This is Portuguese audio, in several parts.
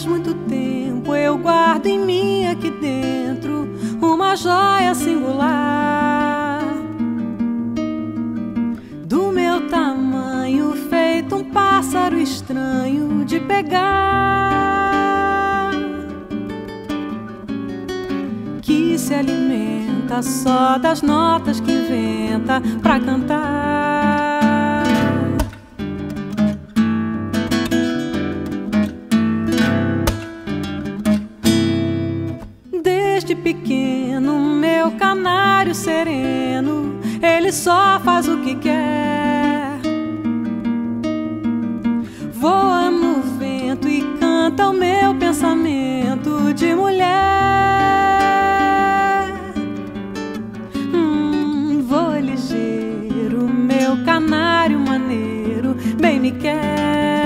faz muito tempo eu guardo em mim aqui dentro uma joia singular, do meu tamanho, feito um pássaro estranho de pegar, que se alimenta só das notas que inventa pra cantar. Desde pequeno, meu canário sereno, ele só faz o que quer. Voa no vento e canta o meu pensamento de mulher. Vou ligeiro, meu canário maneiro bem me quer.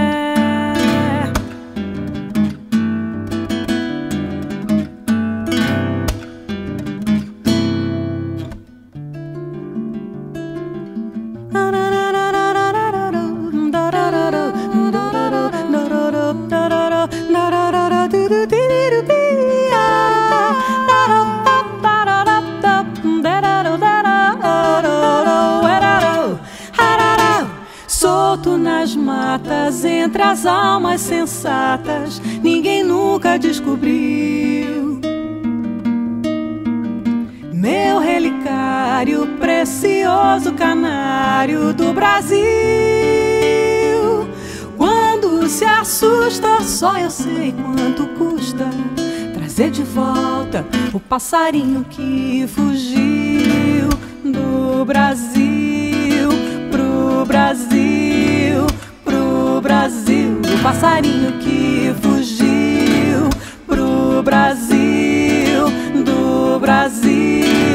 Solto nas matas, entre as almas sensatas, ninguém nunca descobriu meu relicário, precioso canário do Brasil. Quando se assusta, só eu sei quanto custa trazer de volta o passarinho que fugiu do Brasil pro Brasil, pro Brasil. O passarinho que fugiu pro Brasil, do Brasil